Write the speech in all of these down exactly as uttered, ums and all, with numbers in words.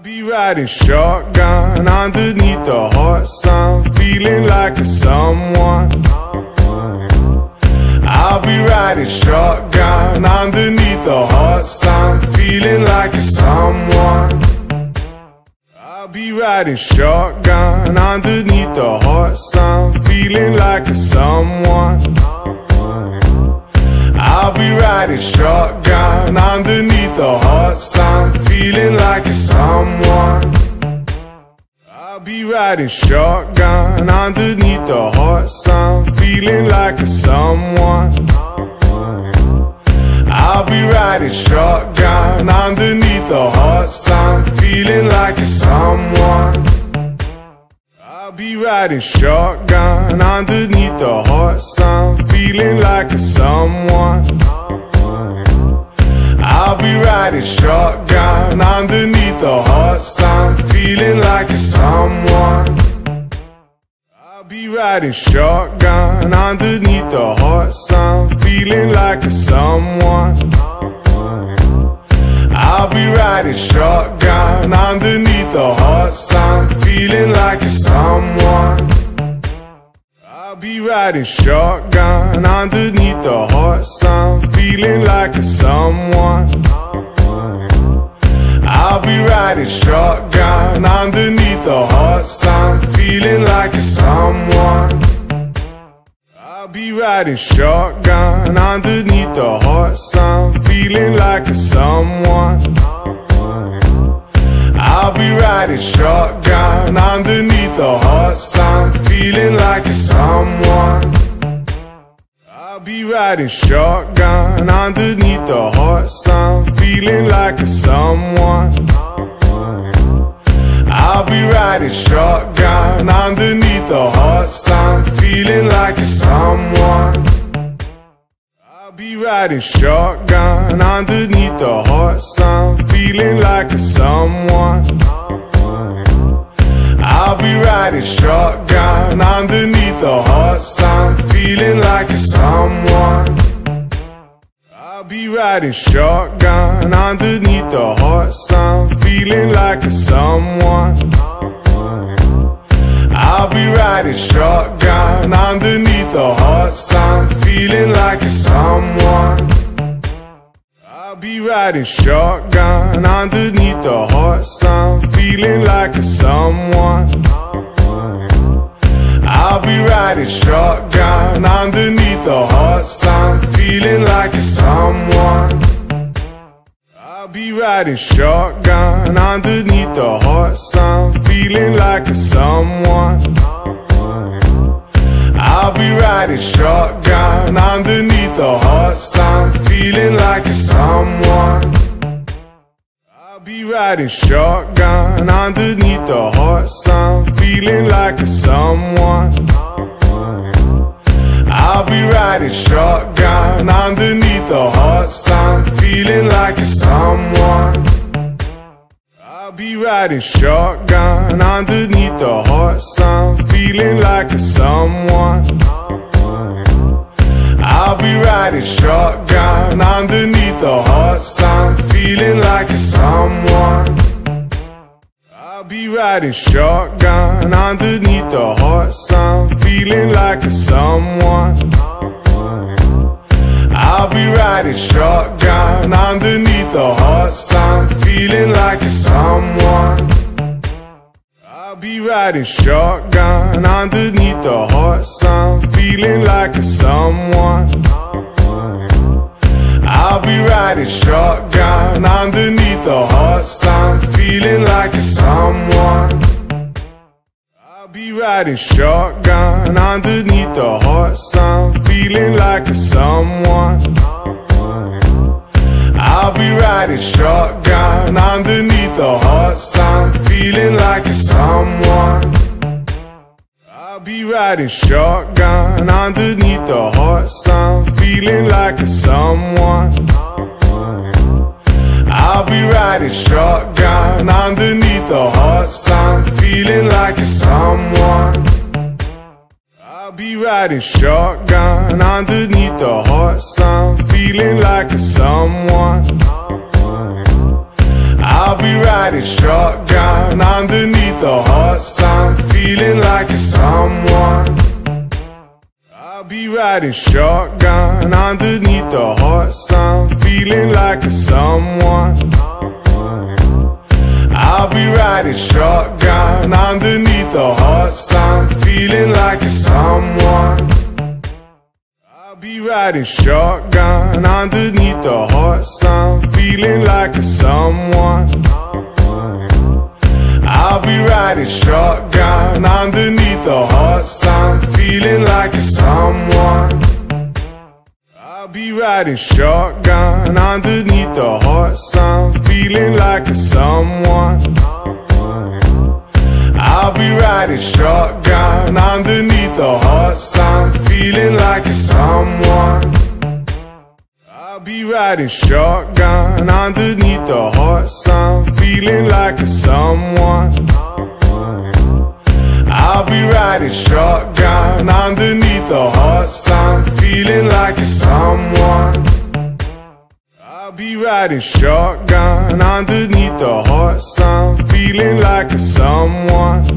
be riding shotgun underneath the hot sun, feeling like a someone. I'll be riding shotgun underneath the hot sun, feeling like a someone. I'll be riding shotgun underneath the hot sun, feeling like a someone. I'll be riding shotgun underneath the hot sun, feeling like a someone. I'll be riding shotgun underneath the hot sun, feeling like a someone. I'll be riding shotgun underneath the hot sun, feeling like a someone. I'll be riding shotgun underneath the hot sun, feeling like a someone. I'll be riding shotgun underneath the hot sun, feeling like a someone. I'll be riding shotgun underneath the hot sun, feeling like a someone. I'll be riding shotgun underneath the hot sun, feeling like a someone. I'll be riding shotgun underneath the hot sun, feeling like a someone. I'll be riding shotgun underneath the hot sun, feeling like a someone. I'll be riding shotgun underneath the hot sun, feeling like a someone. I'll be riding shotgun underneath the hot sun, feeling like a someone. I'll be riding shotgun underneath the hot sun, feeling like a someone. I'll be riding shotgun underneath the hot sun, feeling like a someone. I'll be riding shotgun underneath the hot sun, feeling like a someone. I'll be riding shotgun underneath the hot sun, feeling like a someone. I'll be riding shotgun underneath the hot sun, feeling like a someone. I'll be riding shotgun underneath the hot sun, feeling like a someone. I'll be riding shotgun underneath the hot sun, feeling like a someone. I'll be riding shotgun underneath the hot sun, feeling like a someone. I'll be riding shotgun underneath the hot sun, feeling like a someone. I'll be riding shotgun underneath the hot sun, feeling like a someone. I'll be riding shotgun underneath the hot sun, feeling like a someone. I'll be riding shotgun underneath the hot sun, feeling like a someone. I'll be riding shotgun underneath the hot sun, feeling like a someone. I'll be riding shotgun underneath the hot sun, feeling like a someone. I'll be riding shotgun underneath the hot sun, feeling like a someone. I'll be riding shotgun underneath the hot sun, feeling like a someone. I'll be riding shotgun underneath the hot sun, feeling like a someone. I'll be riding shotgun underneath the hot sun, feeling like a someone. I'll be riding shotgun underneath the hot sun, feeling like a someone. I'll be riding shotgun underneath the hot sun, feeling like a someone. I'll be riding shotgun underneath the hot sun, feeling like a someone. I'll be riding shotgun underneath the hot sun, feeling like a someone. I'll be riding shotgun underneath the hot sun, feeling like a someone. I'll be riding shotgun shotgun underneath the hot sun, feeling like a someone. I'll be riding shotgun underneath the hot sun, feeling like a someone. I'll be riding shotgun underneath the hot sun, feeling like a someone. I'll be riding shotgun underneath the hot sun, feeling like a someone. I'll be riding shotgun underneath the hot sun, feeling like a someone. I'll be riding shotgun underneath the hot sun, feeling like a someone. I'll be riding shotgun underneath the hot sun, feeling like a someone. I'll be riding shotgun underneath the hot sun, feeling like a someone. I'll be riding shotgun underneath the hot sun, feeling like a someone. I'll be riding shotgun underneath the hot sun, feeling like a someone.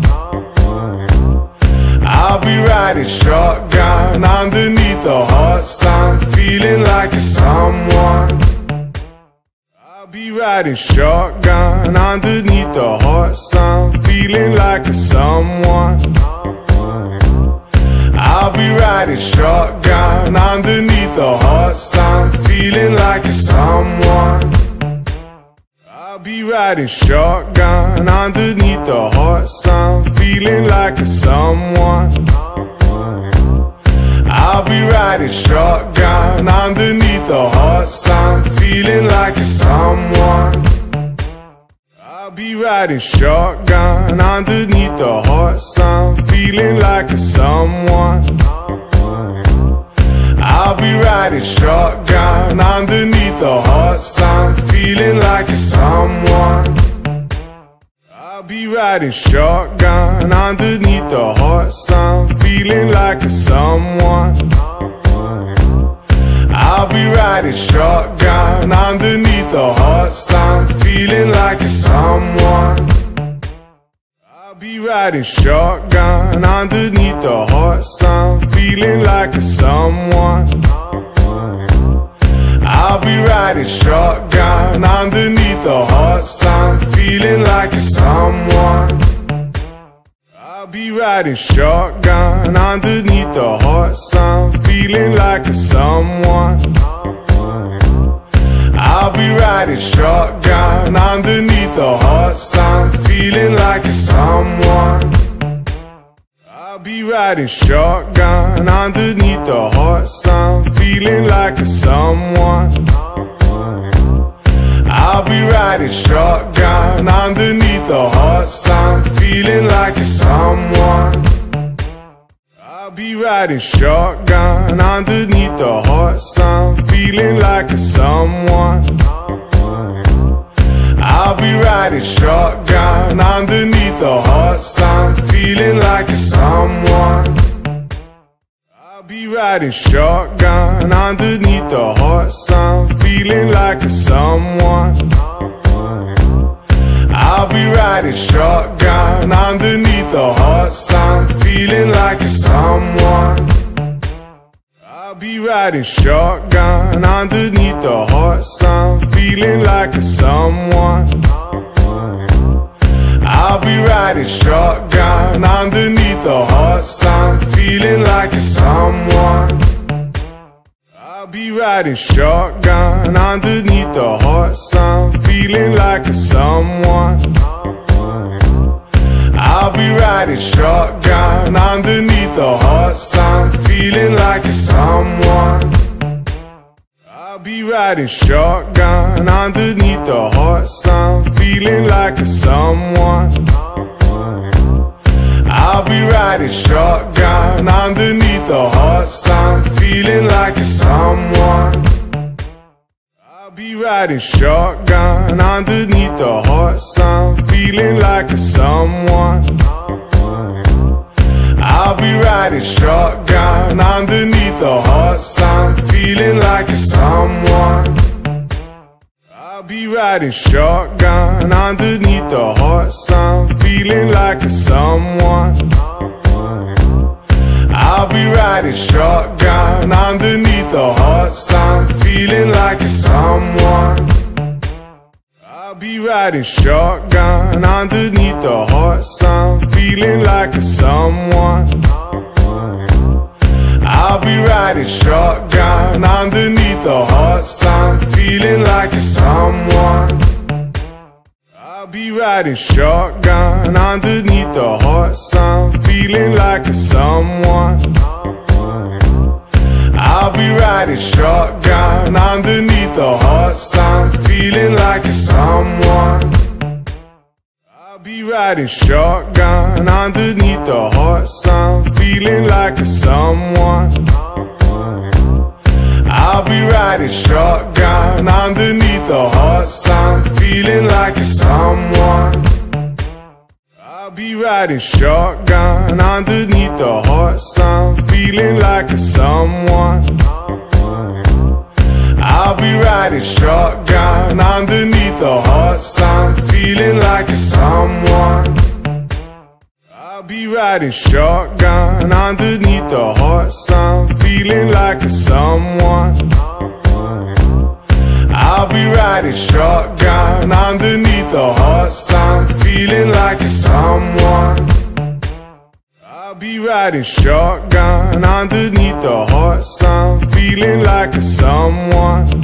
I'll be riding shotgun underneath the hot sun, feeling like a someone. I'll be riding shotgun underneath the hot sun, feeling like a someone. I'll be riding shotgun underneath the hot sun, feeling like a someone. I'll be riding shotgun underneath the hot sun, feeling like a someone. I'll be riding shotgun underneath the hot sun, feeling like a someone. I'll be riding shotgun underneath the hot sun, feeling like a someone. I'll be riding shotgun underneath the hot sun, feeling like a someone. I'll be riding shotgun underneath the hot sun, feeling like a someone. I'll be riding shotgun underneath the hot sun, feeling like a someone. I'll be riding shotgun underneath the hot sun, feeling like a someone. I'll be riding shotgun underneath the hot sun, feeling like a someone. I'll be riding shotgun underneath the hot sun, feeling like a someone. I'll be riding shotgun underneath the hot sun, feeling like a someone. I'll be riding shotgun underneath the hot sun, feeling like a someone. I'll be riding shotgun underneath the hot sun, feeling like a someone. I'll be riding shotgun underneath the hot sun, feeling like a someone. I'll be riding shotgun underneath the hot sun, feeling like a someone. I'll be riding shotgun underneath the hot sun, feeling like a someone. I'll be riding shotgun underneath the hot sun, feeling like a someone. I'll be riding shotgun underneath the hot sun, feeling like a someone. I'll be riding shotgun underneath the hot sun, feeling like a someone. I'll be riding shotgun underneath the hot sun, feeling like a someone. I'll be riding shotgun underneath the hot sun, feeling like a someone. I'll be riding shotgun underneath the hot sun, feeling like a someone. I'll be riding shotgun underneath the hot sun, feeling like a someone. I'll be riding shotgun underneath the hot sun, feeling like a someone. I'll be riding shotgun underneath the hot sun, feeling like a someone. I'll be riding shotgun underneath the hot sun, feeling like a someone. I'll be riding shotgun underneath the hot sun, feeling like a someone. I'll be riding shotgun underneath the hot sun, feeling like a someone. I'll be riding shotgun underneath the hot sun, feeling like a someone. I'll be riding shotgun underneath the hot sun, feeling like a someone. I'll be riding shotgun underneath the hot sun, feeling like a someone. I'll be riding shotgun underneath the hot sun, feeling like a someone. I'll be riding shotgun underneath the hot sun, feeling like a someone. I'll be riding shotgun underneath the hot sun, feeling like a someone. I'll be riding shotgun underneath the hot sun, feeling like a someone. I'll be riding shotgun underneath the hot sun, feeling like a someone. I'll be riding shotgun underneath the hot sun, feeling like a someone. I'll be riding shotgun underneath the hot sun, feeling like a someone.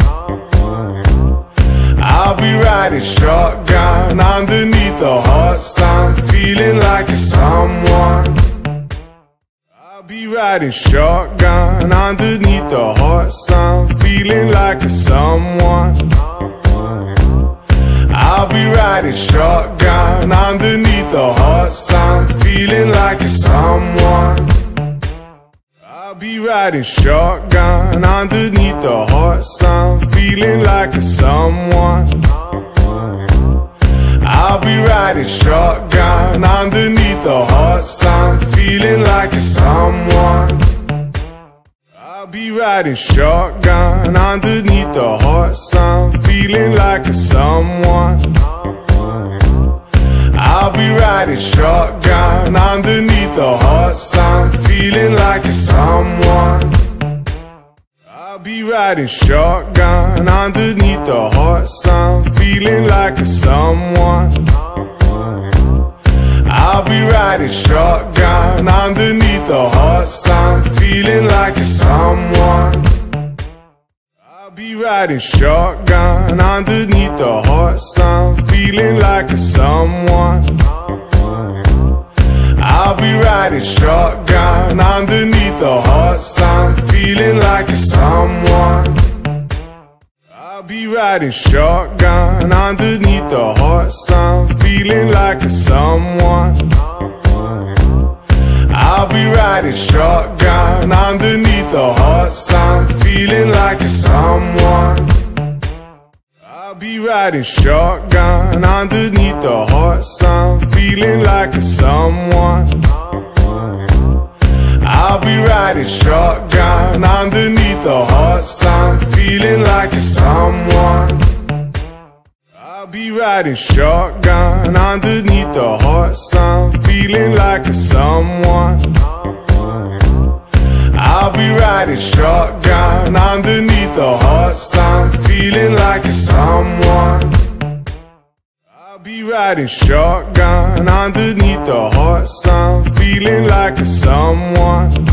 I'll be riding shotgun underneath the hot sun, feeling like a someone. I'll be riding shotgun underneath the hot sun, feeling like a someone. I'll be riding shotgun underneath the hot sun, feeling like a someone. I'll be riding shotgun underneath the hot sun, feeling like a someone. I'll be riding shotgun underneath the hot sun, feeling like a someone. I'll be riding shotgun underneath the hot sun, feeling like a someone. I'll be riding shotgun underneath the hot sun, feeling like a someone. I'll be riding shotgun underneath the hot sun, feeling like a someone. I'll be riding shotgun underneath the hot sun, feeling like a someone. I'll be riding shotgun underneath the hot sun, feeling like a someone. I'll be riding shotgun underneath the hot sun, feeling like a someone. I'll be riding shotgun underneath the hot sun, feeling like a someone. I'll be riding shotgun underneath the hot sun, feeling like a someone. I'll be riding shotgun underneath the hot sun, feeling like a someone. I'll be riding shotgun underneath the hot sun, feeling like a someone. I'll be riding shotgun underneath the hot sun, feeling like a someone. I'll be riding shotgun underneath the hot sun, feeling like a someone. I'll be riding shotgun underneath the hot sun, feeling like a someone.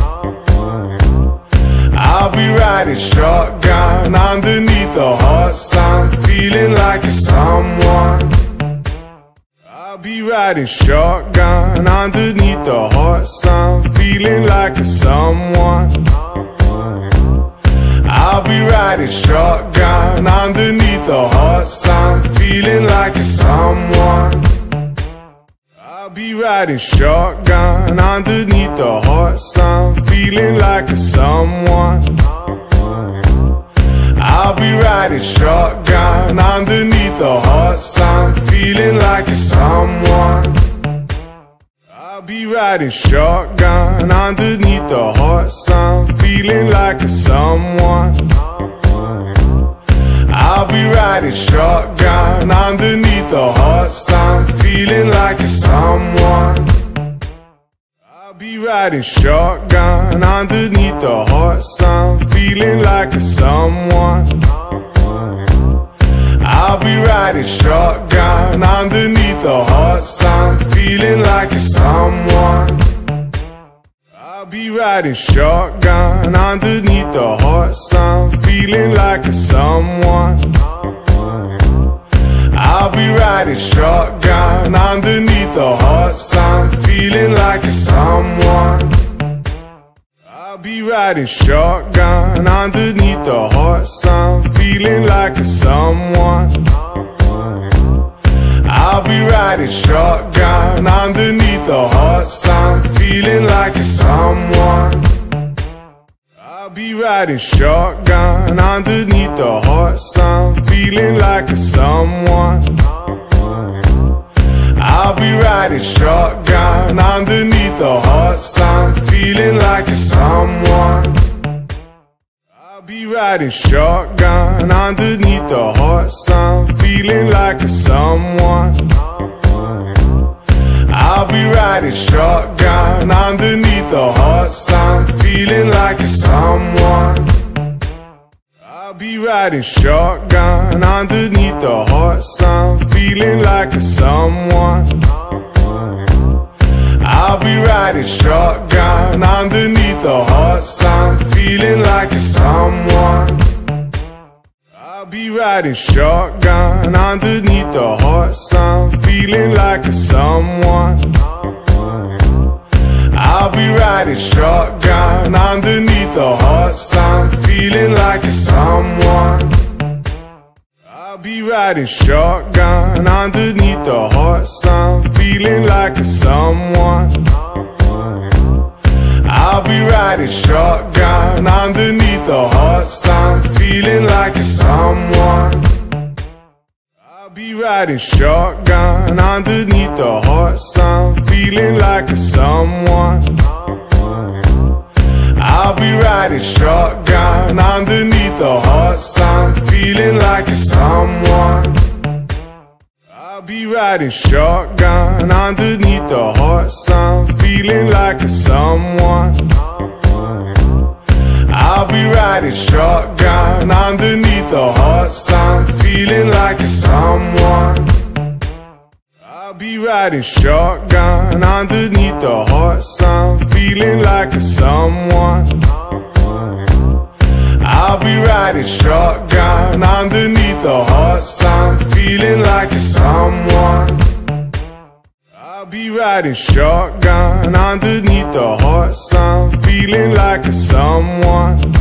I'll be riding shotgun underneath the hot sun, feeling like a someone. I'll be riding shotgun underneath the hot sun, feeling like a someone. I'll be riding shotgun underneath the hot sun, feeling like a someone. I'll be riding shotgun underneath the hot sun, feeling like a someone. I'll be riding shotgun underneath the hot sun, feeling like a someone. I'll be riding shotgun underneath the hot sun, feeling like a someone. I'll be riding shotgun underneath the hot sun, feeling like a someone. riding shotgun underneath the hot sun, feeling like a someone. I'll be riding shotgun underneath the hot sun, feeling like a someone. I'll be riding shotgun underneath the hot sun, feeling like a someone. I'll be riding shotgun underneath the hot sun, feeling like a someone. I'll be riding shotgun underneath the hot sun, feeling like a someone. I'll be riding shotgun underneath the hot sun, feeling like a someone. I'll be riding shotgun underneath the hot sun, feeling like a someone. I'll be riding shotgun underneath the hot sun, feeling like a someone. I'll be riding shotgun underneath the hot sun, feeling like a someone. I'll be riding shotgun underneath the hot sun, feeling like a someone. I'll be riding shotgun underneath the hot sun, feeling like a someone. I'll be riding shotgun underneath the hot sun, feeling like a someone. I'll be riding shotgun underneath the hot sun, feeling like a someone. I'll be riding shotgun underneath the hot sun, feeling like a someone. I'll be riding shotgun underneath the hot sun, feeling like a someone. I'll be riding shotgun underneath the hot sun, feeling like a someone. I'll be riding shotgun underneath the hot sun, feeling like a someone. I'll be riding shotgun underneath the hot sun, feeling like a someone. I'll be riding shotgun underneath the hot sun, feeling like a someone. I'll be riding shotgun underneath the hot sun, feeling like a someone. I'll be riding shotgun underneath the hot sun, feeling like a someone. I'll be riding shotgun underneath the hot sun, feeling like a someone. I'll be riding shotgun underneath the hot sun, feeling like a someone.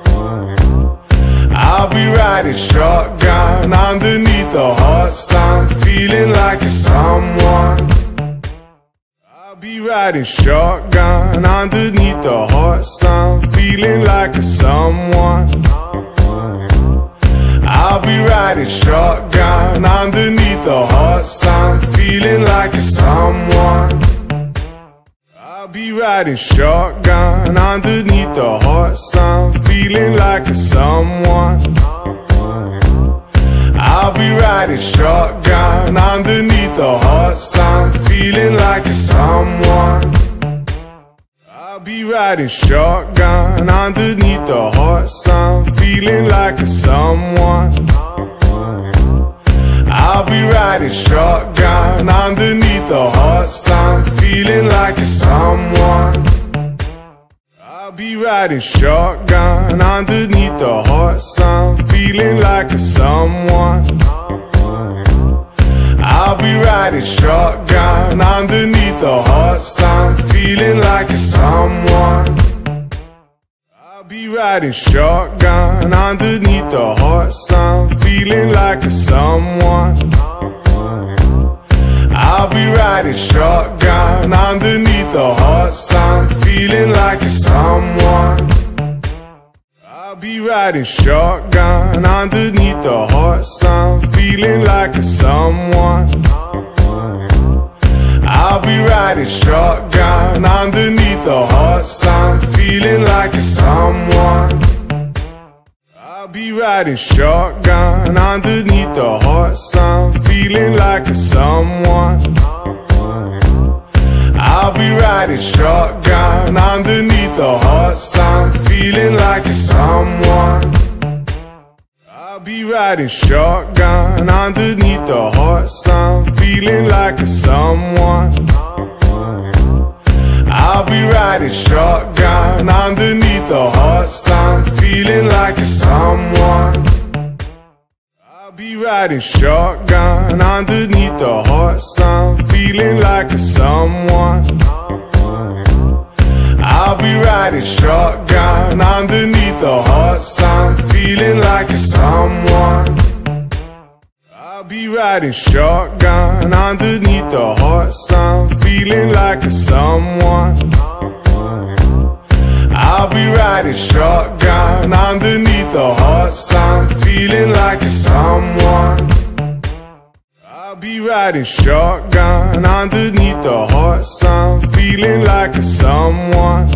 I'll be riding shotgun underneath the hot sun, feeling like a someone. I'll be riding shotgun underneath the hot sun, feeling like a someone. I'll be riding shotgun underneath the hot sun, feeling like a someone. I'll be riding shotgun underneath the hot sun, feeling like a someone. I'll be riding shotgun underneath the hot sun, feeling like a someone. I'll be riding shotgun underneath the hot sun, feeling like a someone. I'll be riding shotgun underneath the hot sun, feeling like a someone. I'll be riding shotgun underneath the hot sun, feeling like a someone. I'll be riding shotgun underneath the hot sun, feeling like a someone. I'll be riding shotgun underneath the hot sun, feeling like a someone. I'll be riding shotgun underneath the hot sun, feeling like a someone. I'll be riding shotgun underneath the hot sun, feeling like a someone. I'll be riding shotgun underneath the hot sun, feeling like a someone. I'll be riding shotgun underneath the hot sun, feeling like a someone. I'll be riding shotgun underneath the hot sun, feeling like a someone. I'll be riding shotgun underneath the hot sun, feeling like a someone. I'll be riding shotgun underneath the hot sun, feeling like a someone. I'll be riding shotgun underneath the hot sun, feeling like a someone. I'll be riding shotgun underneath the hot sun, feeling like a someone. I'll be riding shotgun underneath the hot sun, feeling like a someone. I'll be riding shotgun underneath the hot sun, feeling like a someone. I'll be riding shotgun underneath the hot sun, feeling like a someone.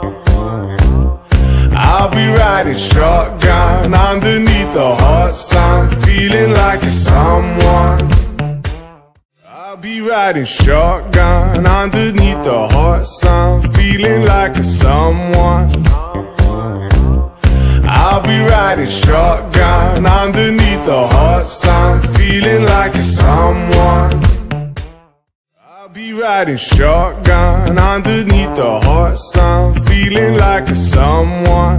I'll be riding shotgun underneath the hot sun, feeling like a someone. I'll be riding shotgun underneath the hot sun, feeling like a someone. I'll be riding shotgun underneath the hot sun, feeling like a someone. I'll be riding shotgun underneath the hot sun, feeling like a someone.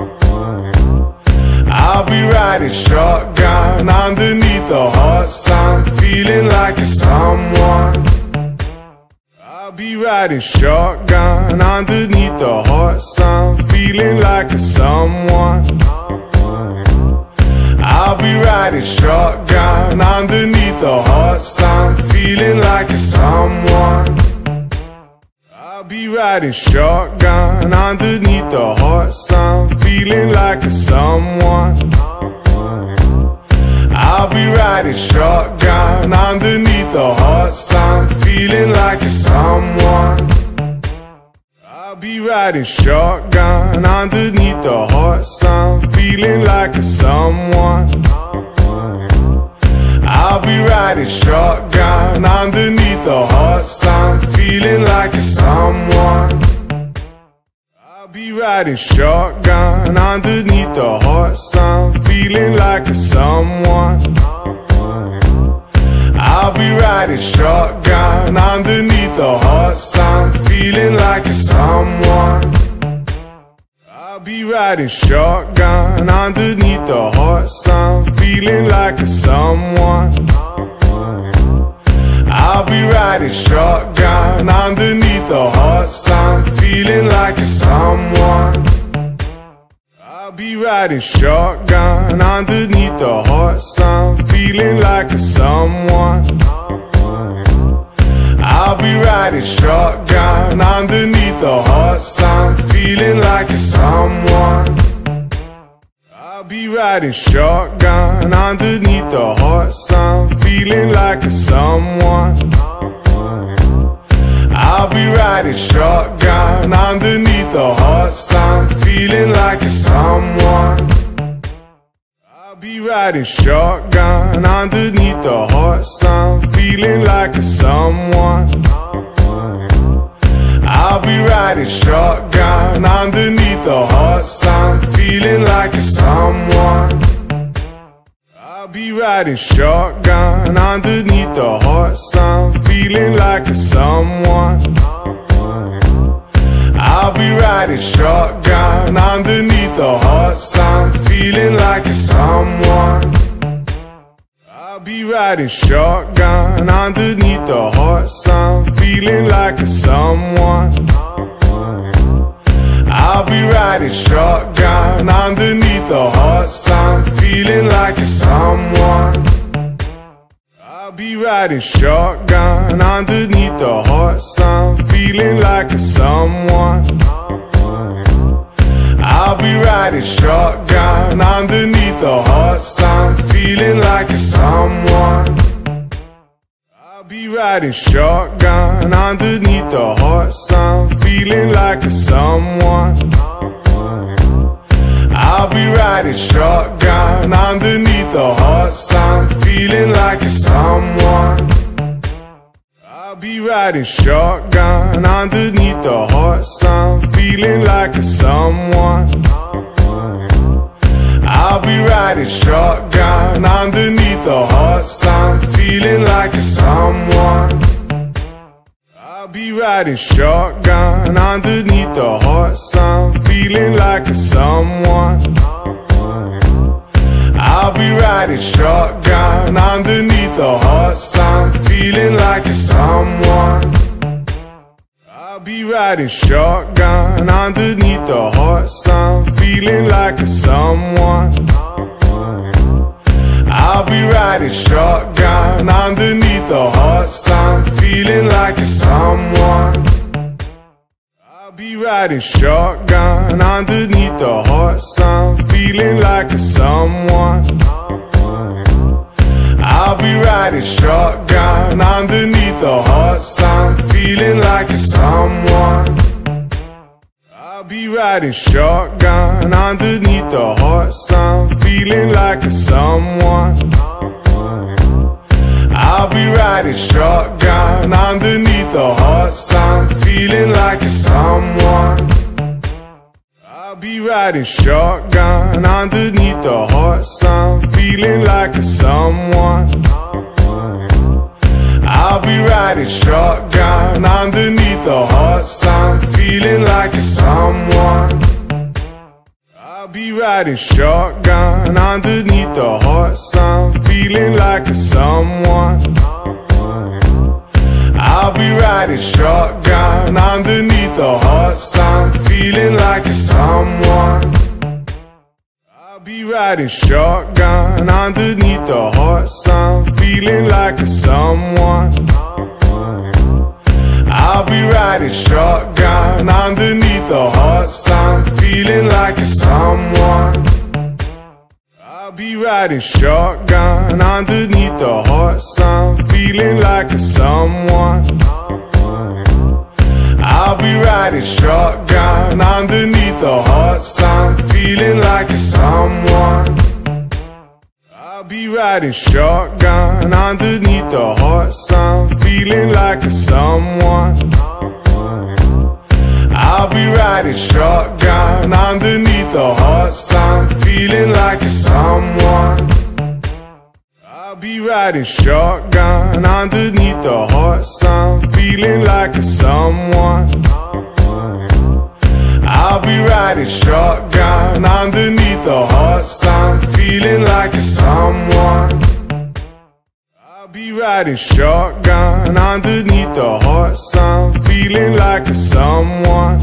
I'll be riding shotgun underneath the hot sun, feeling like a someone. I'll be riding shotgun underneath the hot sun, feeling like a someone. I'll be riding shotgun underneath the hot sun, feeling like a someone. I'll be riding shotgun underneath the hot sun, feeling like a someone. I'll be riding shotgun underneath the hot sun, feeling like a someone. I'll be riding shotgun underneath the hot sun, feeling like a someone. I'll be riding shotgun underneath the hot sun, feeling like a someone. I'll be riding shotgun underneath the hot sun, feeling like a someone. I'll be riding shotgun underneath the hot sun, feeling like a someone. I'll be riding shotgun underneath the hot sun, feeling like a someone. I'll be riding shotgun underneath the hot sun, feeling like a someone. I'll be riding shotgun underneath the hot sun, feeling like a someone. I'll be riding shotgun underneath the hot sun, feeling like a someone. I'll be riding shotgun underneath the hot sun, feeling like a someone. I'll be riding shotgun underneath the hot sun, feeling like a someone. I'll be riding shotgun underneath the hot sun, feeling like a someone. I'll be riding shotgun underneath the hot sun, feeling like a someone. I'll be riding shotgun underneath the hot sun, feeling like a someone. I'll be riding shotgun underneath the hot sun, feeling like a someone. I'll be riding shotgun underneath the hot sun, feeling like a someone. I'll be riding shotgun underneath the hot sun, feeling like a someone. I'll be riding shotgun underneath the hot sun, feeling like a someone. I'll be riding shotgun underneath the hot sun, feeling like a someone. I'll be riding shotgun underneath the hot sun, feeling like a someone. I'll be riding shotgun underneath the hot sun, feeling like a someone. I'll be be riding shotgun underneath the hot sun, feeling like a someone. I'll be riding shotgun underneath the hot sun, feeling like a someone. I'll be riding shotgun underneath the hot sun, feeling like a someone. I'll be riding shotgun underneath the hot sun, feeling like a someone. I'll be riding shotgun underneath the hot sun, feeling like a someone. I'll be riding shotgun underneath the hot sun, feeling like a someone. I'll be riding shotgun underneath the hot sun, feeling like a someone. I'll be riding shotgun underneath the hot sun, feeling like a someone. I'll be riding shotgun underneath the hot sun, feeling like a someone. I'll be riding shotgun underneath the hot sun, feeling like a someone. I'll be riding shotgun underneath the hot sun, feeling like a someone. I'll be riding shotgun underneath the hot sun, feeling like a someone. I'll be riding shotgun underneath the hot sun, feeling like a someone. I'll be riding shotgun underneath the hot sun, feeling like a someone. I'll be riding shotgun underneath the hot sun, feeling like a someone. I'll be riding shotgun underneath the hot sun, feeling like a someone. I'll be riding shotgun underneath the hot sun, feeling like a someone. I'll be riding shotgun underneath the hot sun, feeling like a someone. I'll be riding shotgun underneath the hot sun, feeling like a someone. I'll be riding shotgun underneath the hot sun, feeling like a someone. I'll be riding shotgun underneath the hot sun, feeling like a someone. I'll be riding shotgun underneath the hot sun, feeling like a someone. I'll be riding shotgun underneath the hot sun, feeling like a someone.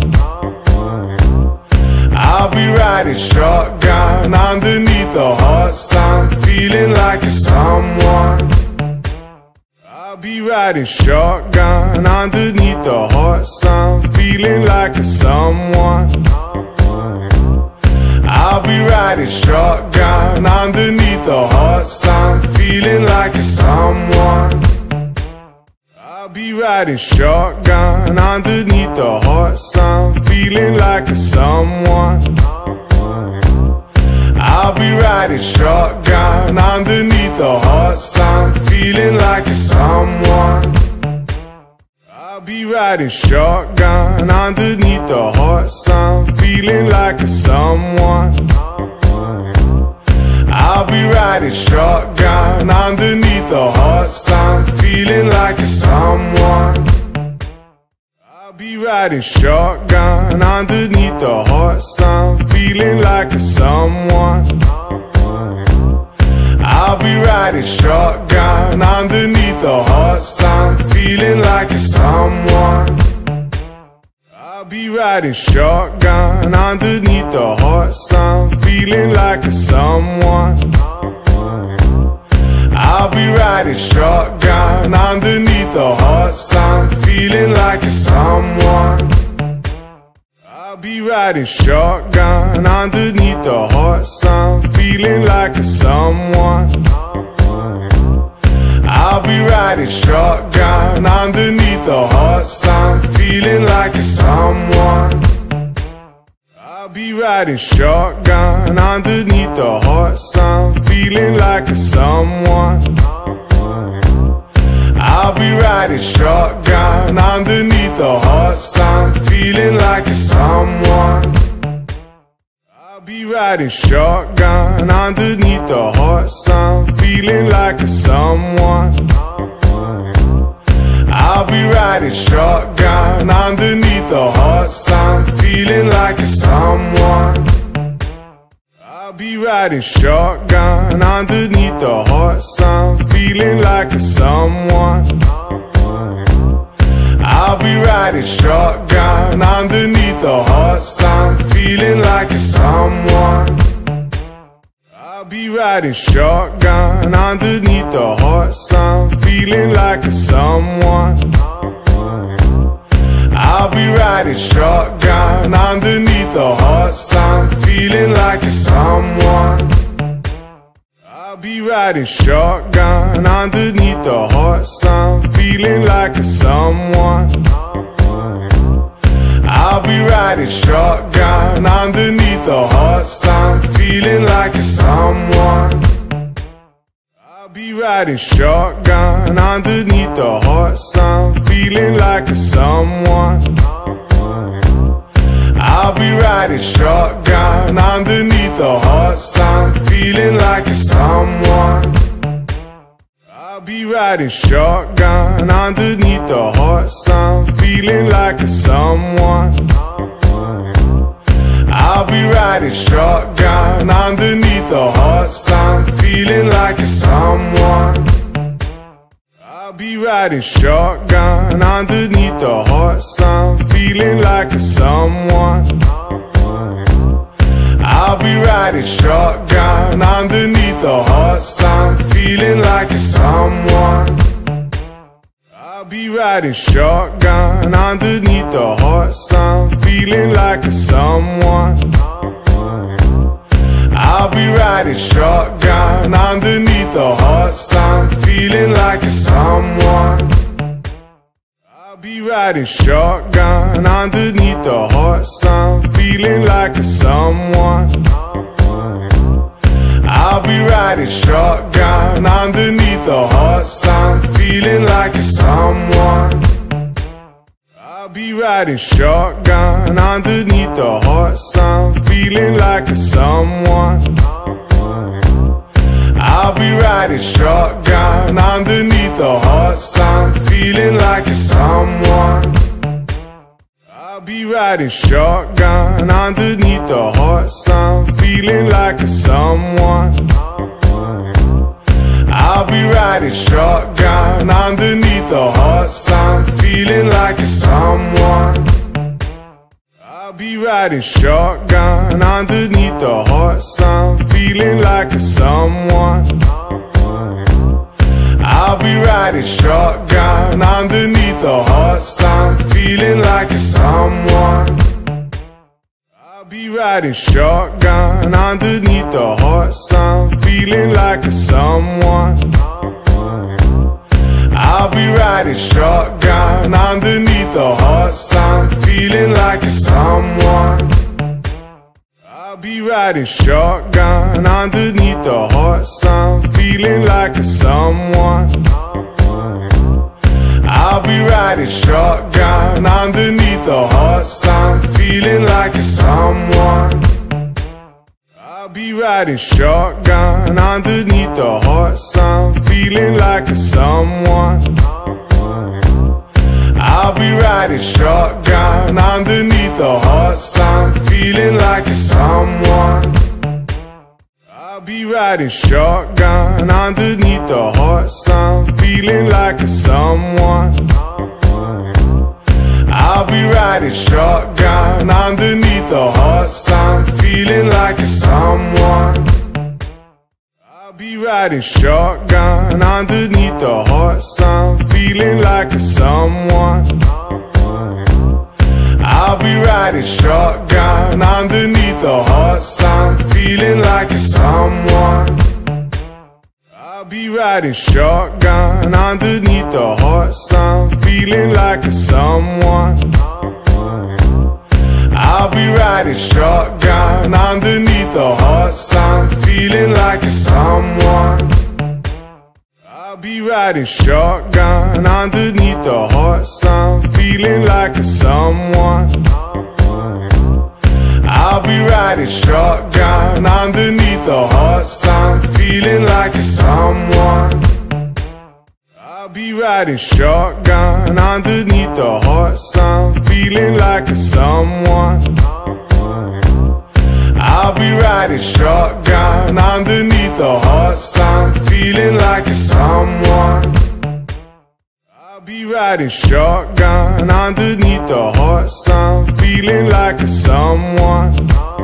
I'll be riding shotgun underneath the hot sun, feeling like a someone. I'll be riding shotgun underneath the hot sun, feeling like a someone. I'll be riding shotgun underneath the hot sun, feeling like a someone. I'll be riding shotgun underneath the hot sun, feeling like a someone. I'll be riding shotgun underneath the hot sun, feeling like a someone. I'll be riding shotgun underneath the hot sun, feeling like a someone. I'll be riding shotgun underneath the hot sun, feeling like a someone. I'll be riding shotgun underneath the hot sun, feeling like a someone. I'll be riding shotgun underneath the hot sun, feeling like a someone. I'll be riding shotgun underneath the hot sun, feeling like a someone. I'll be riding shotgun underneath the hot sun, feeling like a someone. I'll be riding shotgun underneath the hot sun, feeling like a someone. I'll be riding shotgun underneath the hot sun, feeling like a someone. I'll be riding shotgun underneath the hot sun, feeling like a someone. I'll be riding shotgun shotgun underneath the hot sun, feeling like a someone. I'll be riding shotgun underneath the hot sun, feeling like a someone. I'll be riding shotgun underneath the hot sun, feeling like a someone. I'll be riding shotgun underneath the hot sun, feeling like a someone. I'll be riding shotgun underneath the hot sun, feeling like a someone. I'll be riding shotgun underneath the hot sun, feeling like a someone. I'll be riding shotgun underneath the hot sun, feeling like a someone. I'll be riding shotgun underneath the hot sun, feeling like a someone. I'll be riding shotgun underneath the hot sun, feeling like a someone. I'll be riding shotgun underneath the hot sun, feeling like a someone. I'll be riding shotgun underneath the hot sun, feeling like a someone. I'll be riding shotgun underneath the hot sun, feeling like a someone. I'll be riding shotgun underneath the hot sun, feeling like a someone. I'll be riding shotgun underneath the hot sun, feeling like a someone. I'll be riding shotgun underneath the hot sun, feeling like a someone. I'll be riding shotgun underneath the hot sun, feeling like a someone. I'll be riding shotgun underneath the hot sun, feeling like a someone. I'll be riding shotgun underneath the hot sun, feeling like a someone. I'll be riding shotgun underneath the hot sun, feeling like a someone. I'll be riding shotgun underneath the hot sun, feeling like a someone. I'll be riding shotgun underneath the hot sun, feeling like a someone. I'll be riding shotgun underneath the hot sun, feeling like a someone. I'll be riding shotgun underneath the hot sun, feeling like a someone. I'll be riding shotgun underneath the hot sun, feeling like a someone. I'll be riding shotgun underneath the hot sun, feeling like a someone. I'll be riding shotgun underneath the hot sun, feeling like a someone. I'll be riding shotgun underneath the hot sun, feeling like a someone. I'll be riding shotgun underneath the hot sun, feeling like a someone. I'll be riding shotgun underneath the hot sun, feeling like a someone. I'll be riding shotgun underneath the hot sun, feeling like a someone. I'll be riding shotgun underneath the hot sun, feeling like a someone. I'll be riding shotgun underneath the hot sun, feeling like a someone. I'll be riding shotgun underneath the hot sun, feeling like a someone. I'll be riding shotgun underneath the hot sun, feeling like a someone. I'll be riding shotgun underneath the hot sun, feeling like a someone. I'll be riding shotgun underneath the hot sun, feeling like a someone. I'll be riding shotgun underneath the hot sun, feeling like a someone. I'll be riding shotgun underneath the hot sun, like a someone. I'll be riding shotgun underneath the hot sun, feeling like a someone. I'll be riding shotgun underneath the hot sun, feeling like a someone. I'll be riding shotgun underneath the hot sun, feeling like a someone. I'll be riding shotgun underneath the hot sun, feeling like a someone.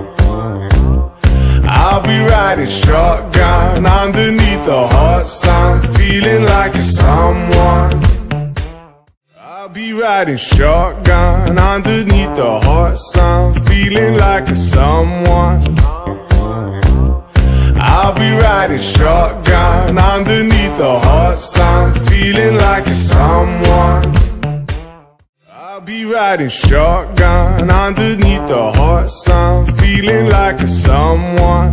I'll be riding shotgun underneath the hot sun, feeling like a someone. I'll be riding shotgun underneath the hot sun, feeling like a someone. I'll be riding shotgun underneath the hot sun, feeling like a someone. I'll be riding shotgun underneath the hot sun, feeling like a someone.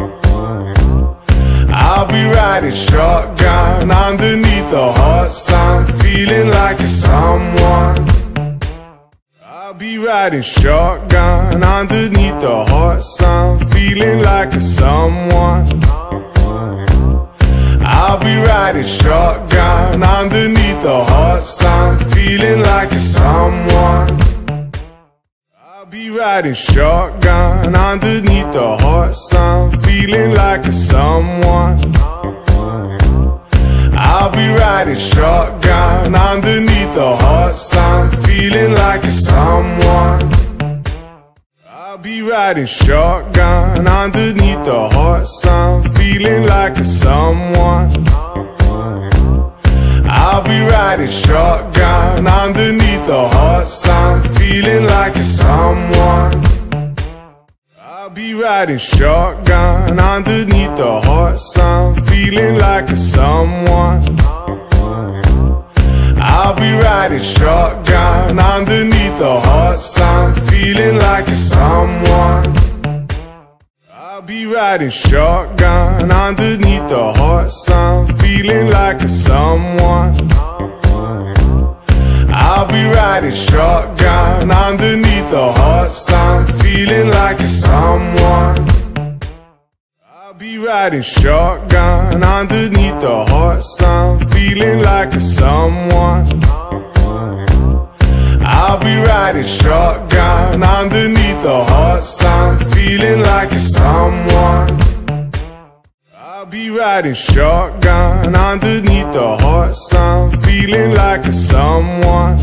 I'll be riding shotgun underneath the hot sun, feeling like a someone. I'll be riding shotgun underneath the hot sun, feeling like a someone. I'll be riding shotgun underneath the hot sun, feeling like a someone. I'll be riding shotgun underneath the hot sun, feeling like a someone. I'll be riding shotgun underneath the hot sun, feeling like a someone. I'll be riding shotgun underneath the hot sun, feeling like a someone. I'll be riding shotgun underneath the hot sun, feeling like a someone. I'll be riding shotgun underneath the hot sun, feeling like a someone. I'll be riding shotgun underneath the hot sun, feeling like a someone. I'll be riding shotgun underneath the hot sun, feeling like a someone. I'll be riding shotgun underneath the hot sun, feeling like a someone. I'll be riding shotgun underneath the hot sun, feeling like a someone. I'll be riding shotgun underneath the hot sun, feeling like a someone. I'll be riding shotgun underneath the hot sun, feeling like a someone.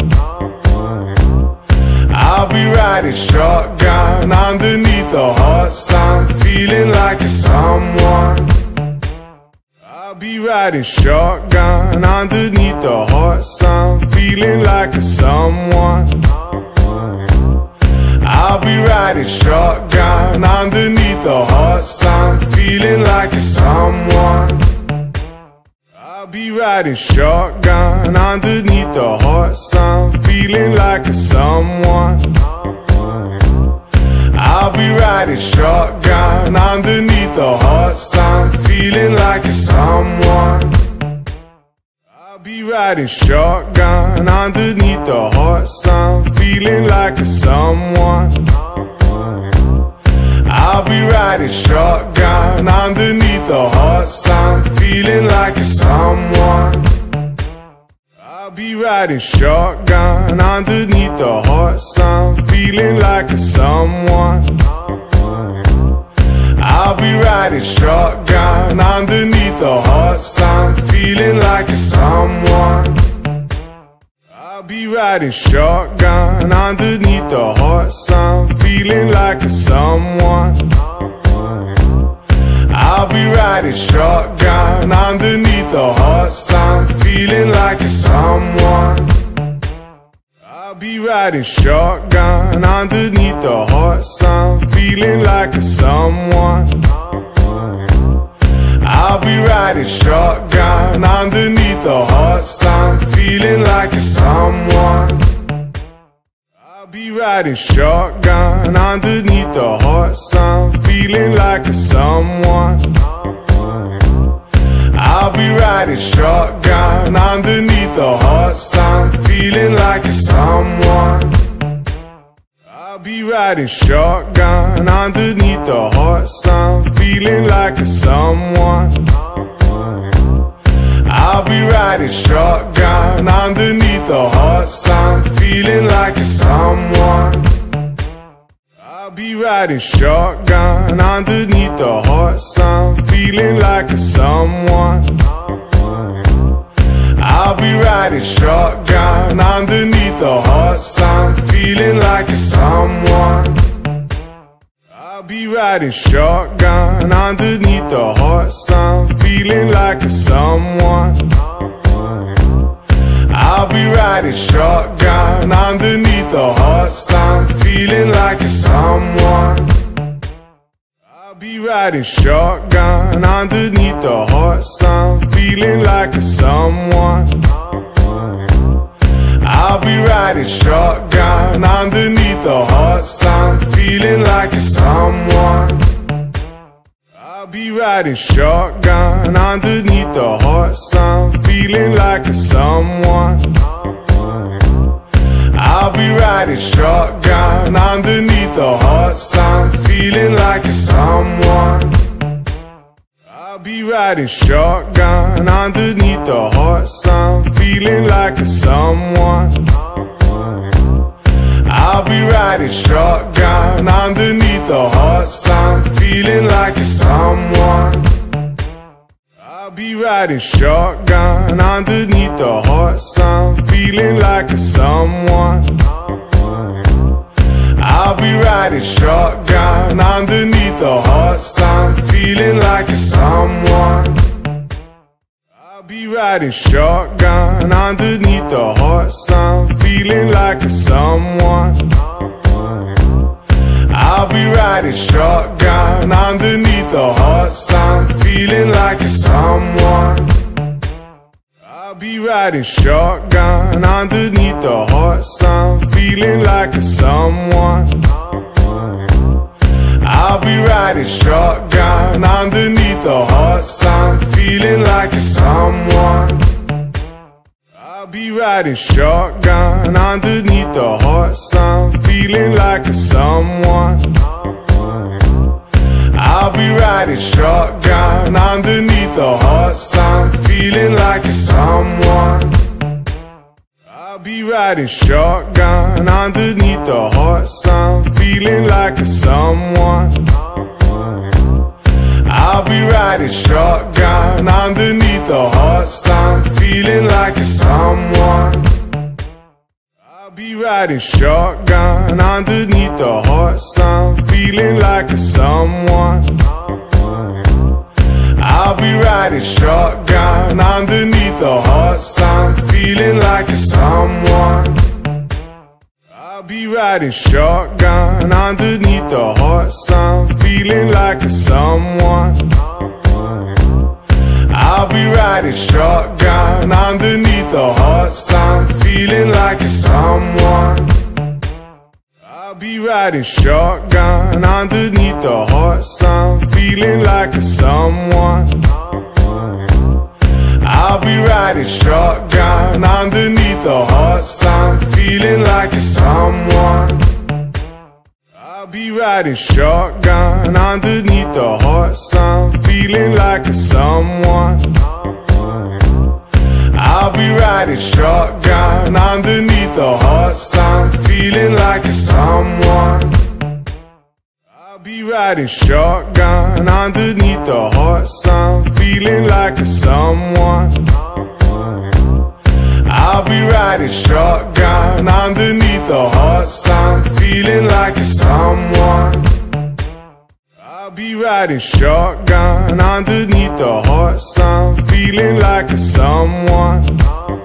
I'll be riding shotgun underneath the hot sun, feeling like a someone. I'll be riding shotgun underneath the hot sun, feeling like a someone. I'll be riding shotgun underneath the hot sun, feeling like a someone. I'll be riding shotgun underneath the hot sun, feeling like a someone. I'll be riding shotgun underneath the hot sun, feeling like a someone. I'll be riding shotgun underneath the hot sun, feeling like a someone. I'll be riding shotgun underneath the hot sun, feeling like a someone. I'll be riding shotgun underneath the hot sun, feeling like a someone. I'll be riding shotgun underneath the hot sun, feeling like a someone. I'll be riding shotgun underneath the hot sun, feeling like a someone. I'll be riding shotgun underneath the hot sun, feeling like a someone. I'll be riding shotgun underneath the hot sun, feeling like a someone. I'll be riding shotgun underneath the hot sun, feeling like a someone. I'll be riding shotgun underneath the hot sun, feeling like a someone. I'll be riding shotgun underneath the hot sun, feeling like a someone. riding shotgun underneath the hot sun, feeling like a someone. I'll be riding shotgun underneath the hot sun, feeling like a someone. I'll be riding shotgun underneath the hot sun, feeling like a someone. I'll be riding shotgun underneath the hot sun, feeling like a someone. I'll be riding shotgun underneath the hot sun, feeling like a someone. I'll be riding shotgun underneath the hot sun, feeling like a someone. I'll be riding shotgun underneath the hot sun, feeling like a someone. I'll be riding shotgun underneath the hot sun, feeling like a someone. I'll be riding shotgun underneath the hot sun, feeling like a someone. I'll be riding shotgun underneath the hot sun, feeling like a someone. I'll be riding shotgun underneath the hot sun, feeling like a someone. I'll be riding shotgun underneath the hot sun, feeling like a someone. I'll be riding shotgun underneath the hot sun, feeling like a someone. I'll be riding shotgun underneath the hot sun, feeling like a someone. I'll be riding shotgun underneath the hot sun, feeling like a someone. I'll be riding shotgun underneath the hot sun, feeling like a someone. I'll be riding shotgun underneath the hot sun, feeling like a someone. I'll be riding shotgun underneath the hot sun, feeling like a someone. I'll be riding shotgun underneath the hot sun, feeling like a someone. I'll be riding shotgun underneath the hot sun, feeling like a someone. I'll be riding shotgun underneath the hot sun, feeling like a someone. I'll be riding shotgun underneath the hot sun, feeling like a someone. I'll be riding shotgun underneath the hot sun, feeling like a someone. I'll be riding shotgun underneath the hot sun, feeling like a someone. I'll be riding shotgun underneath the hot sun, feeling like a someone. I'll be riding shotgun underneath the hot sun, feeling like a someone. I'll be riding shotgun underneath the hot sun, feeling like a someone. I'll be riding shotgun underneath the hot sun, feeling like a someone. I'll be riding shotgun underneath the hot sun, feeling like a someone. I'll be riding shotgun underneath the hot sun, feeling like a someone. I'll be riding shotgun underneath the hot sun, feeling like a someone. I'll be riding shotgun underneath the hot sun, feeling like a someone. I'll be riding shotgun underneath the hot sun, feeling like a someone.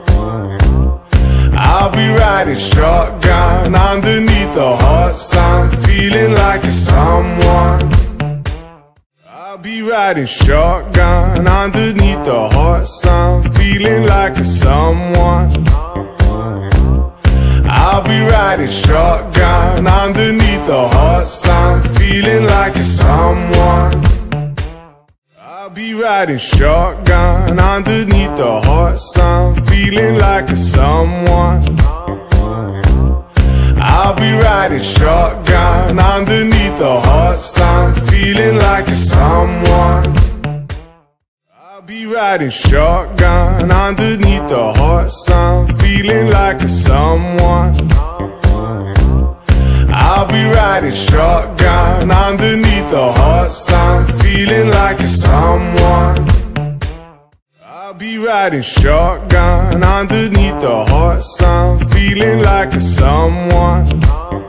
I'll be riding shotgun underneath the hot sun, feeling like a someone. I'll be riding shotgun underneath the hot sun, feeling like a someone. I'll be riding shotgun underneath the hot sun, feeling like a someone. I'll be riding shotgun underneath the hot sun, feeling like a someone. I'll be riding shotgun shotgun underneath the hot sun, feeling like a someone. I'll be riding shotgun underneath the hot sun, feeling like a someone. I'll be riding shotgun underneath the hot sun, feeling like a someone. I'll be riding shotgun underneath the hot sun, feeling like a someone.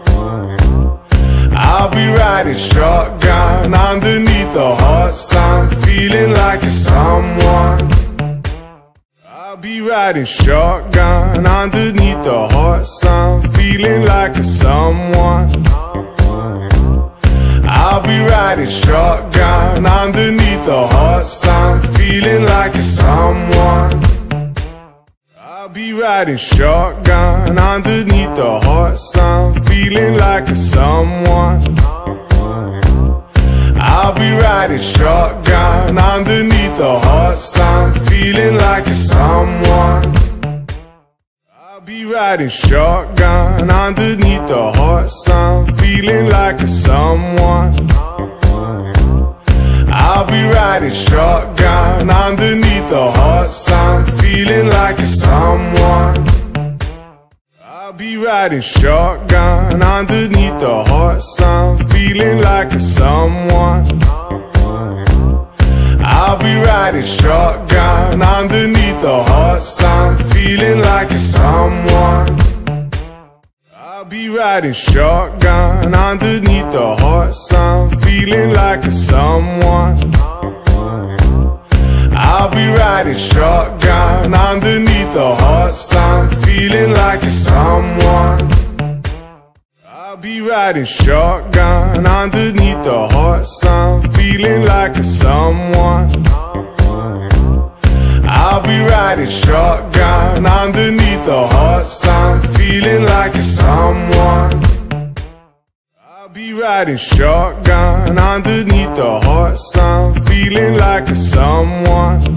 I'll be riding shotgun underneath the hot sun, feeling like a someone. I'll be riding shotgun underneath the hot sun, feeling like a someone. I'll be riding shotgun underneath the hot sun, feeling like a someone. I'll be riding shotgun underneath the hot sun, feeling like a someone. I'll be riding shotgun underneath the hot sun, feeling like a someone. I'll be riding shotgun underneath the hot sun, feeling like a someone. I'll be riding shotgun underneath the hot sun, feeling like a someone. I'll be riding shotgun underneath the hot sun, feeling like a someone. I'll be riding shotgun underneath the hot sun, feeling like a someone. I'll be riding shotgun underneath the hot sun, feeling like a someone. I'll be riding shotgun underneath the hot sun, feeling like a someone. I'll be riding shotgun underneath the hot sun, feeling like a someone. I'll be riding shotgun underneath the hot sun, feeling like a someone. I'll be riding shotgun underneath the hot sun, feeling like a someone.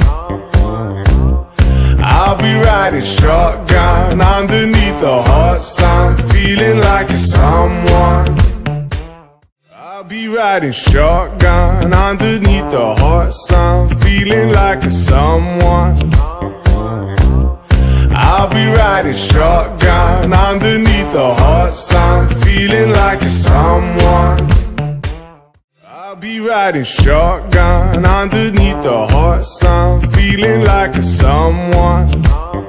I'll be riding shotgun underneath the hot sun, feeling like a someone. I'll be riding shotgun underneath the hot sun, feeling like a someone. I'll be riding shotgun underneath the hot sun, feeling like a someone. I'll be riding shotgun underneath the hot sun, feeling like a someone.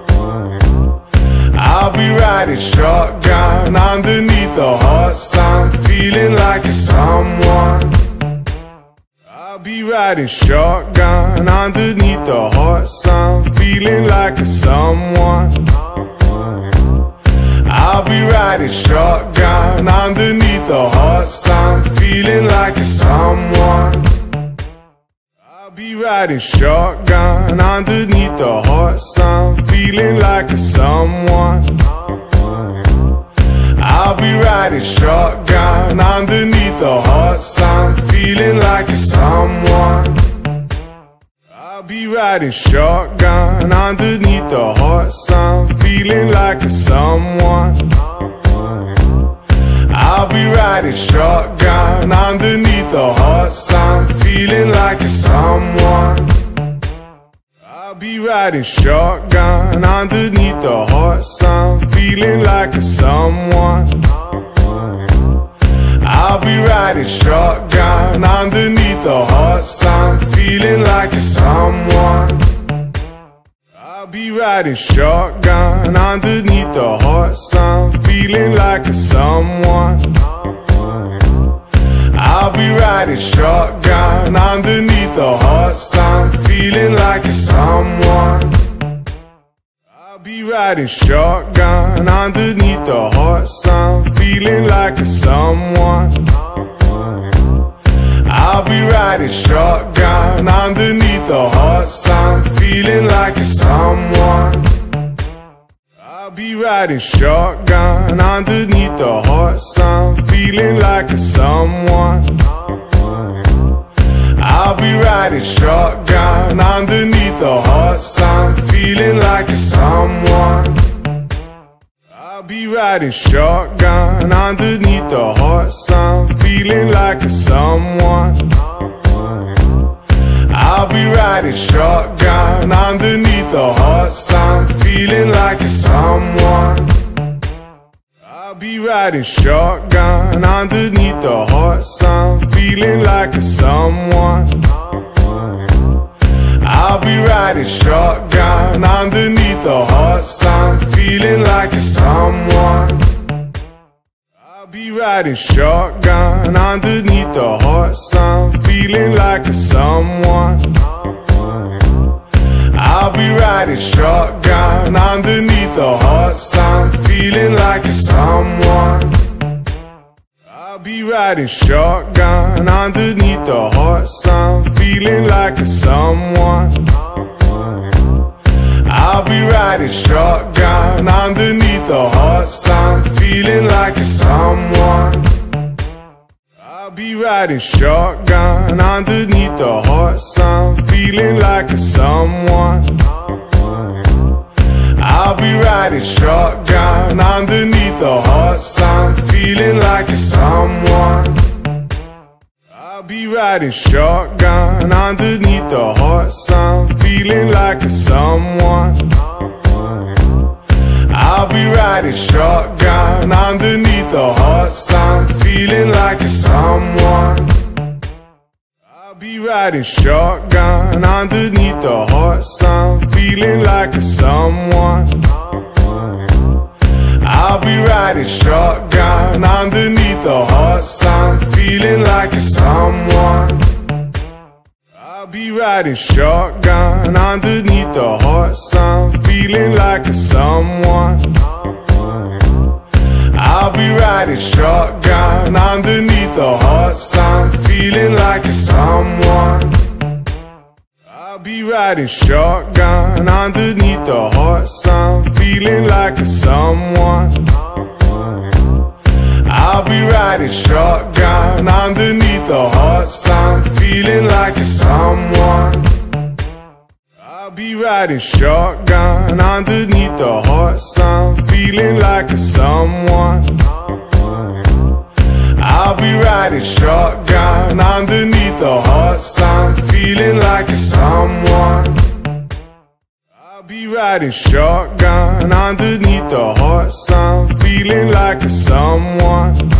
I'll be riding shotgun underneath the hot sun, feeling like a someone. I'll be riding shotgun underneath the hot sun, feeling like a someone. I'll be riding shotgun underneath the hot sun, feeling like a someone. I'll be riding shotgun underneath the hot sun, feeling like a someone. I'll be riding shotgun underneath the hot sun, feeling like a someone. I'll be riding shotgun underneath the hot sun, feeling like a someone. I'll be riding shotgun underneath the hot sun, feeling like a someone. I'll be riding shotgun underneath the hot sun, feeling like a someone. I'll be riding shotgun underneath the hot sun, feeling like a someone. I'll be riding shotgun underneath the hot sun, feeling like a someone. I'll be riding shotgun underneath the hot sun, feeling like a someone. I'll be riding shotgun underneath the hot sun, feeling like a someone. I'll be riding shotgun underneath the hot sun, feeling like a someone. I'll be riding shotgun underneath the hot sun, feeling like a someone. I'll be riding shotgun underneath the hot sun, feeling like a someone. I'll be riding shotgun underneath the hot sun, feeling like a someone. I'll be riding shotgun underneath the hot sun, feeling like a someone. I'll be riding shotgun underneath the hot sun, feeling like a someone. I'll be riding shotgun underneath the hot sun, feeling like a someone. I'll be riding shotgun underneath the hot sun, feeling like a someone. I'll be riding shotgun underneath the hot sun, feeling like a someone. I'll be riding shotgun underneath the hot sun, feeling like a someone. I'll be riding shotgun underneath the hot sun, feeling like a someone. I'll be riding shotgun underneath the hot sun, feeling like a someone. I'll be riding shotgun underneath the hot sun, feeling like a someone. I'll be riding shotgun underneath the hot sun, feeling like a someone. I'll be riding shotgun underneath the hot sun, feeling like a someone. I'll be riding shotgun underneath the hot sun, feeling like a someone. I'll be riding shotgun underneath the hot sun, feeling like a someone. I'll be riding shotgun underneath the hot sun, feeling like a someone. I'll be riding shotgun underneath the hot sun, feeling like a someone. I'll be riding shotgun underneath the hot sun, feeling like a someone. I'll be riding shotgun underneath the hot sun, feeling like a someone. I'll be riding shotgun underneath the hot sun, feeling like a someone. I'll be riding shotgun underneath the hot sun, feeling like a someone. I'll be riding shotgun underneath the hot sun, feeling like a someone.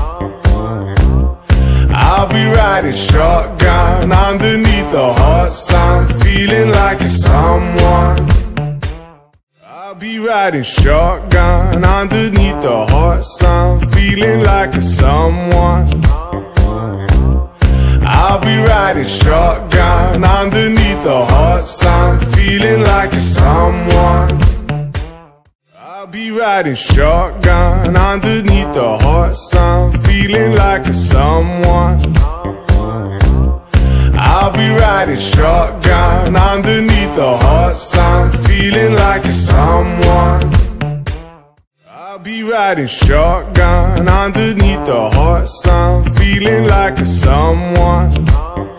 I'll be riding shotgun underneath the hot sun, feeling like a someone. I'll be riding shotgun underneath the hot sun, feeling like a someone. I'll be riding shotgun underneath the hot sun, feeling like a someone. I'll be riding shotgun underneath the hot sun, feeling like a someone. I'll be riding shotgun underneath the hot sun, feeling like a someone. I'll be riding shotgun underneath the hot sun, feeling like a someone.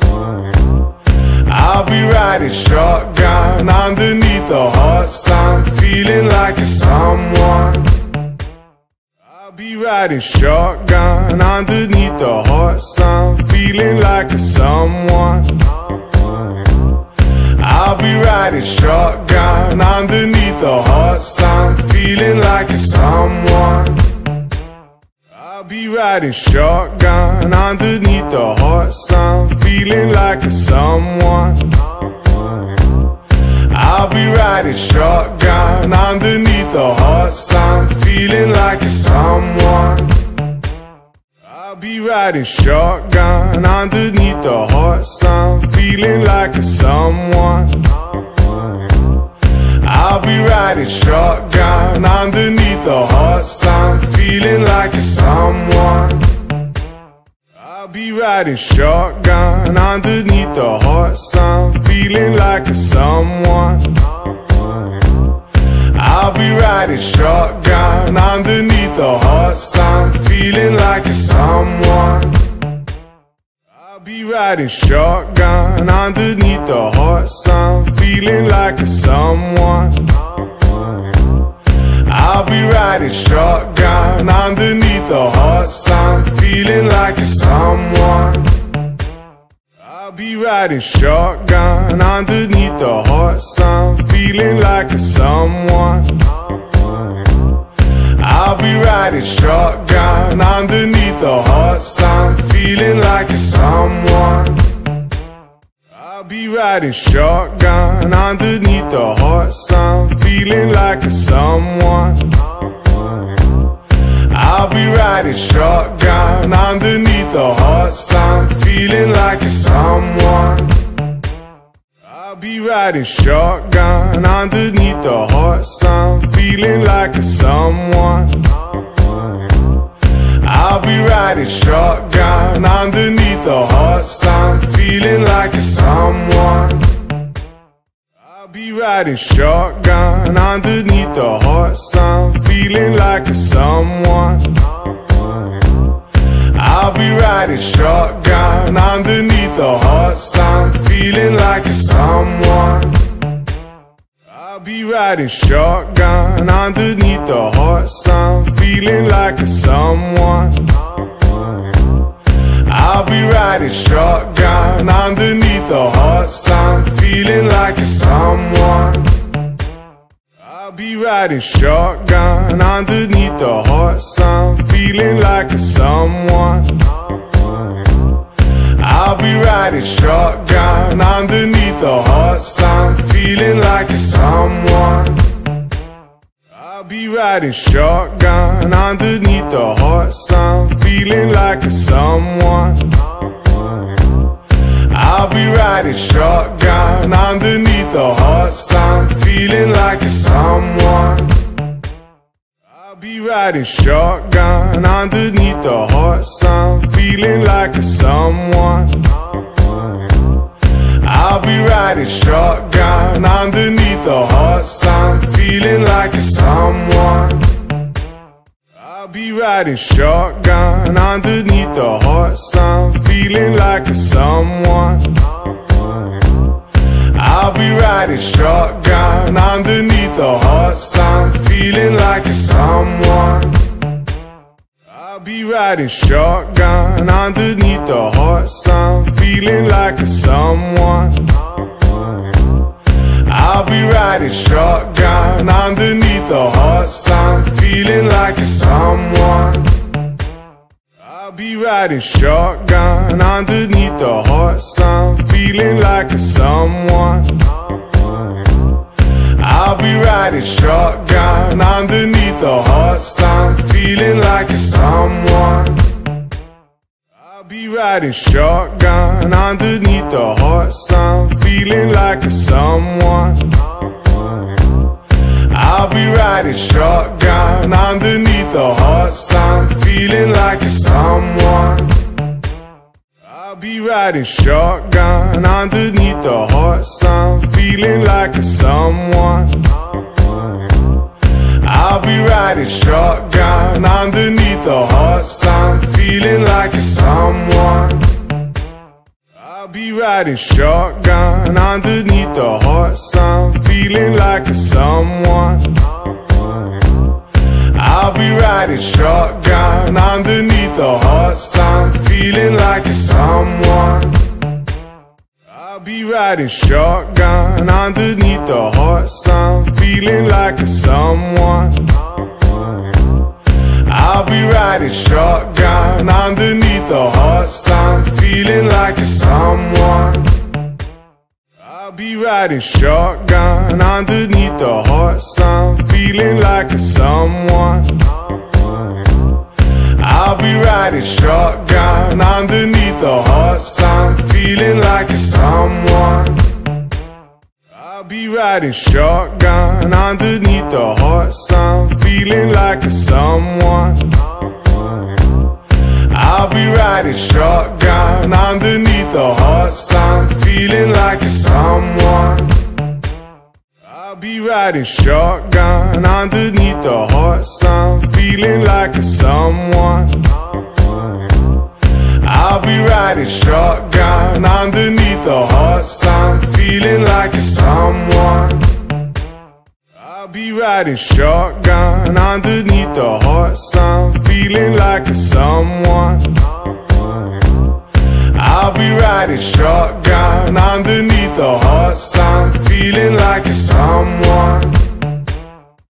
I'll be riding shotgun underneath the hot sun, feeling like a someone. I'll be riding shotgun underneath the hot sun, feeling like a someone. I'll be riding shotgun underneath the hot sun, feeling like a someone. I'll be riding shotgun underneath the hot sun, feeling like a someone. I'll be riding shotgun underneath the hot sun, feeling like a someone. I'll be riding shotgun underneath the hot sun, feeling like a someone. I'll be riding shotgun underneath the hot sun, feeling like a someone. I'll be riding shotgun underneath the hot sun, feeling like a someone. I'll be riding shotgun underneath the hot sun, feeling like a someone. I'll be riding shotgun underneath the hot sun, feeling like a someone. I'll I'll be riding shotgun underneath the hot sun, feeling like a someone. I'll be riding shotgun underneath the hot sun, feeling like a someone. I'll be riding shotgun underneath the hot sun, feeling like a someone. I'll be riding shotgun underneath the hot sun, feeling like a someone. I'll be riding shotgun underneath the hot sun, feeling like a someone. I'll be riding shotgun underneath the hot sun, feeling like a someone. I'll be riding shotgun underneath the hot sun, feeling like a someone. I'll be riding shotgun underneath the hot sun, feeling like a someone. I'll be riding shotgun underneath the hot sun, feeling like a someone. I'll be riding shotgun underneath the hot sun, feeling like a someone. I'll be riding shotgun underneath the hot sun, feeling like a someone. I'll be riding shotgun underneath the hot sun, feeling like a someone. I'll be riding shotgun underneath the hot sun, feeling like a someone. I'll be riding shotgun underneath the hot sun, feeling like a someone. I'll be riding shotgun underneath the hot sun, feeling like a someone. I'll be riding shotgun underneath the hot sun, feeling like a someone. I'll be riding shotgun underneath the hot sun, feeling like a someone. I'll be riding shotgun underneath the hot sun, feeling like a someone. I'll be riding shotgun underneath the hot sun, feeling like a someone. I'll be riding shotgun underneath the hot sun, feeling like a someone. I'll be riding shotgun underneath the hot sun, feeling like a someone. I'll be riding shotgun underneath the hot sun, feeling like a someone. I'll be riding shotgun underneath the hot sun, feeling like a someone. I'll be riding shotgun underneath the hot sun, feeling like a someone. I'll be riding shotgun underneath the hot sun, feeling like a someone. I'll be riding shotgun underneath the hot sun, feeling like a someone. I'll be riding shotgun underneath the hot sun, feeling like a someone. I'll be riding shotgun underneath the hot sun, feeling like a someone. I'll be riding shotgun underneath the hot sun, feeling like a someone. I'll be riding shotgun underneath the hot sun, feeling like a someone. I'll be riding shotgun underneath the hot sun, feeling like a someone. I'll be riding shotgun underneath the hot sun, feeling like a someone. I'll be riding shotgun underneath the hot sun, feeling like a someone. I'll be riding shotgun underneath the hot sun, feeling like a someone. I'll be riding shotgun underneath the hot sun, feeling like a someone. I'll be riding shotgun underneath the hot sun, feeling like a someone. I'll be riding shotgun underneath the hot sun, feeling like a someone. I'll I'll be riding shotgun underneath the hot sun, feeling like a someone. I'll be riding shotgun underneath the hot sun, feeling like a someone.